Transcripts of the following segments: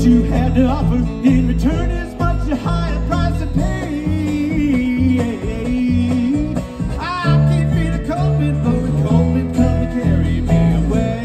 you had to offer. In return is much a higher price to pay. I can't feel the Coleman, but the Coleman come and carry me away.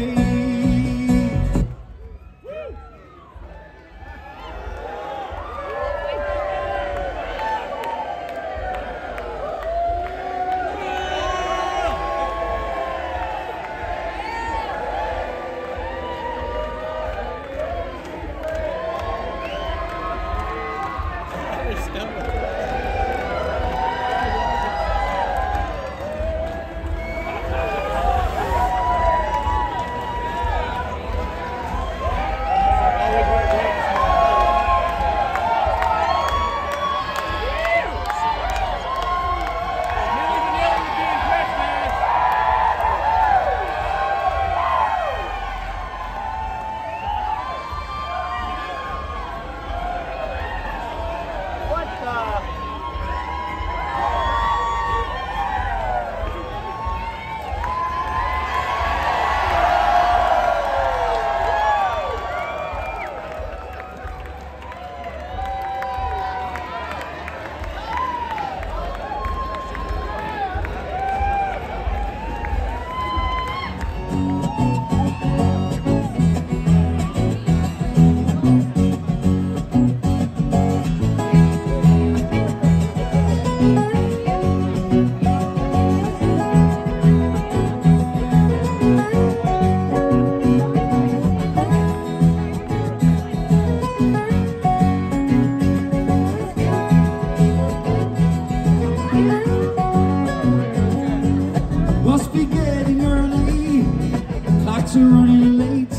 Must be getting early, clocks are running late.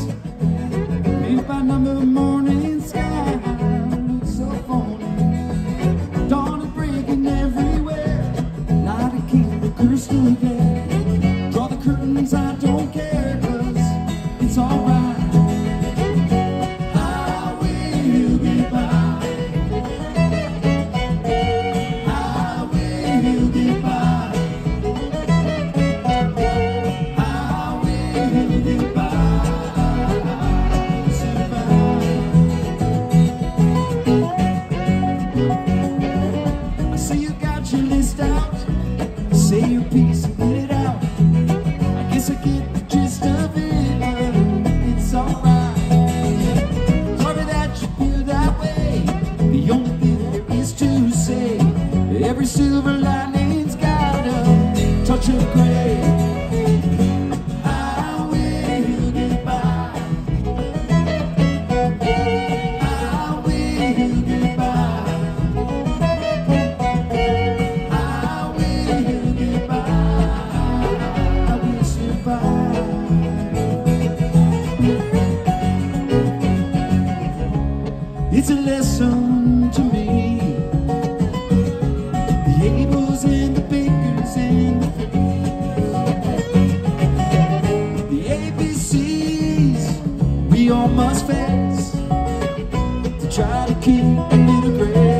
Paint by number, morning sky looks so phony. Dawn is breaking everywhere, light a candle, crystal there. Draw the curtains, I don't care, 'cause it's alright. How will you get by? How will you get by? Say your piece and get it out. I guess I get the gist of it, but it's alright. Sorry that you feel that way. The only thing there is to say, every silver lining's got a touch of gray. How will you get by? How will you get by? It's a lesson to me. The Abels and the Bakers and the ABCs, we all must face to try to keep a little grace.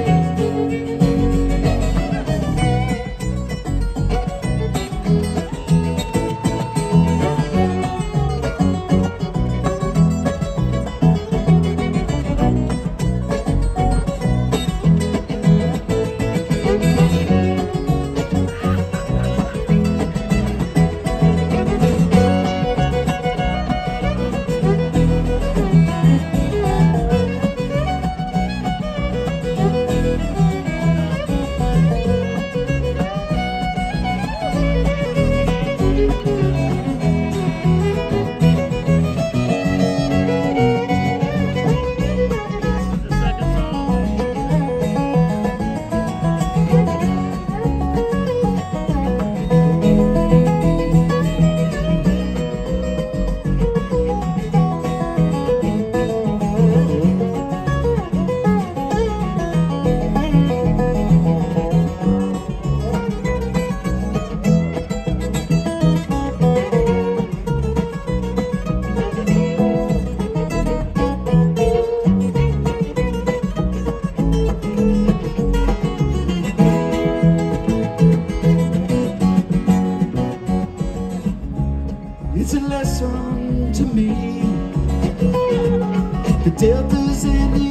It's a lesson to me. The deltas and the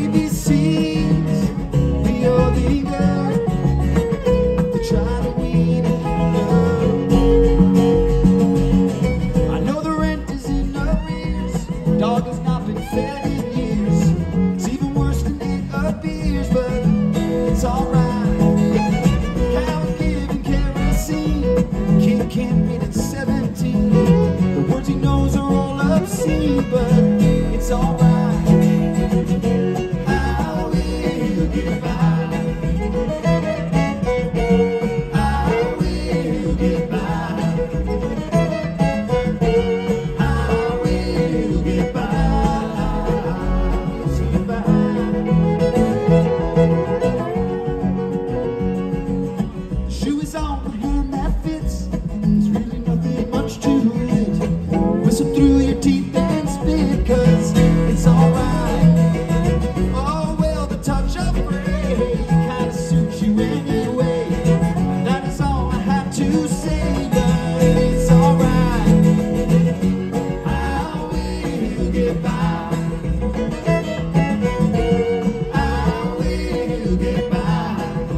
ABCs, the illegal, they try to wean it up. I know the rent is in arrears, dog has not been fed in years. It's even worse than it appears, but it's alright. Cows giving kerosene, kid can't meet at 17. The words he knows are all obscene, but it's alright. Through your teeth and spit, 'cause it's alright. Oh well, the touch of gray kinda suits you anyway. That is all I have to say, but it's alright. I will get by. I will get by.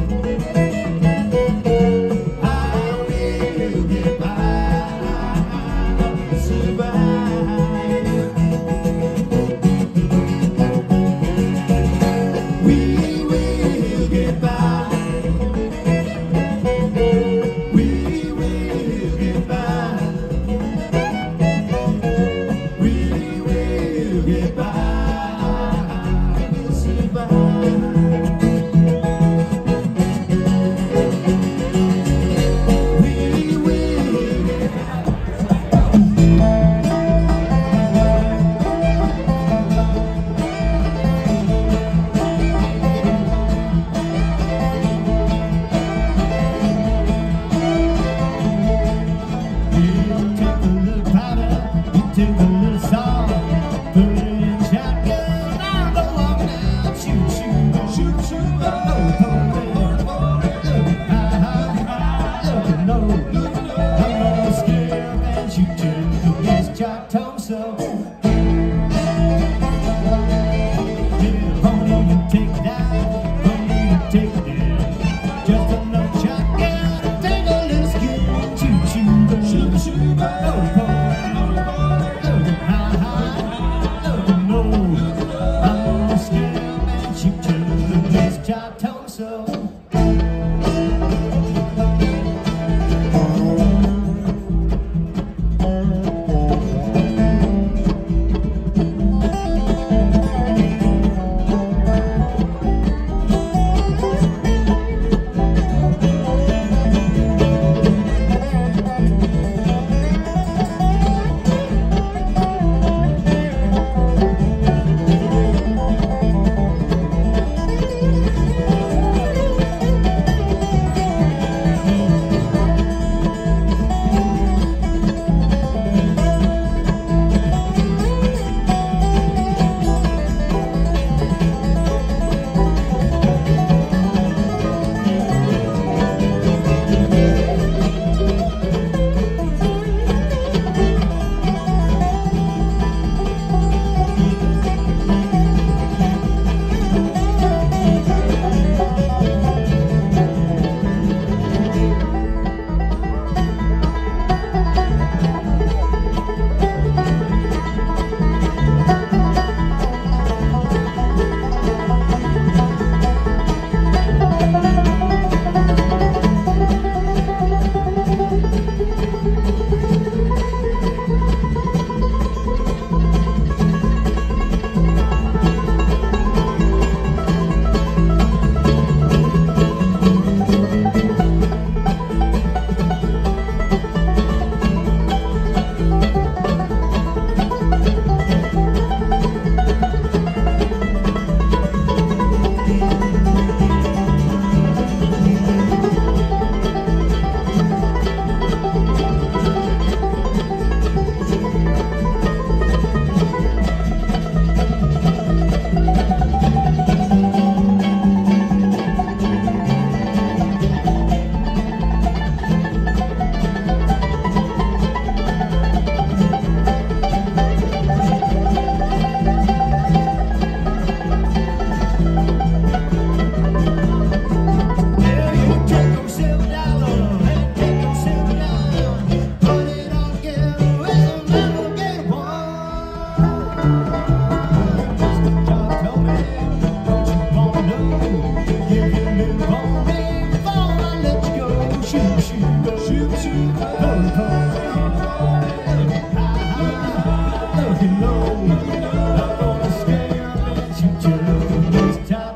I will get by.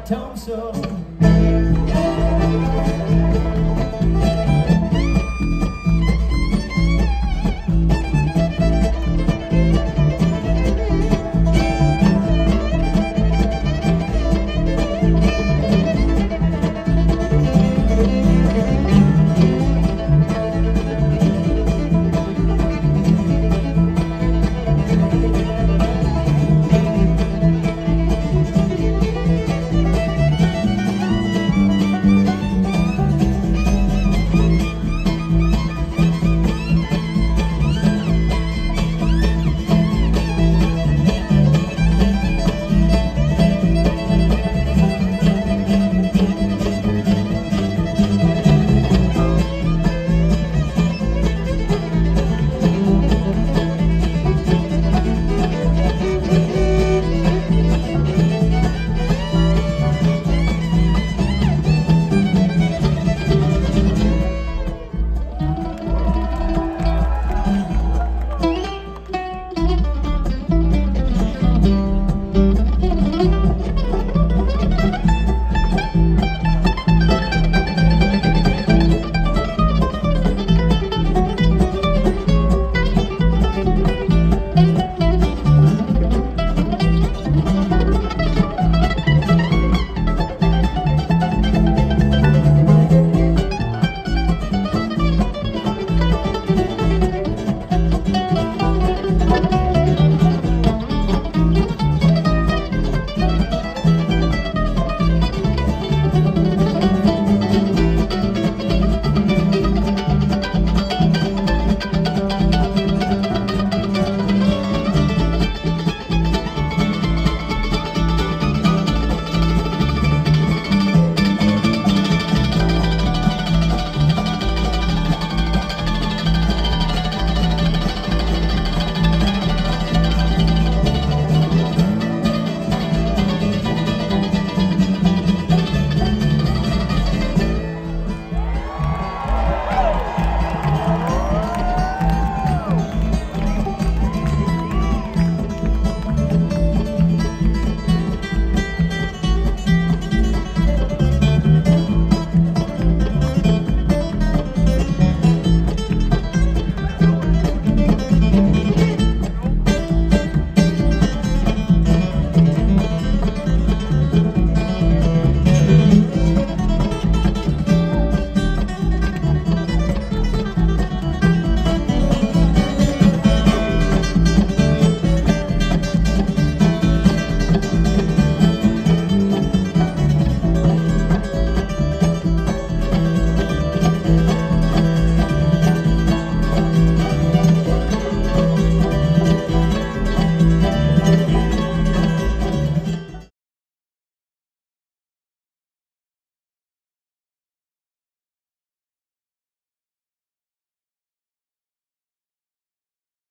Tell 'em so.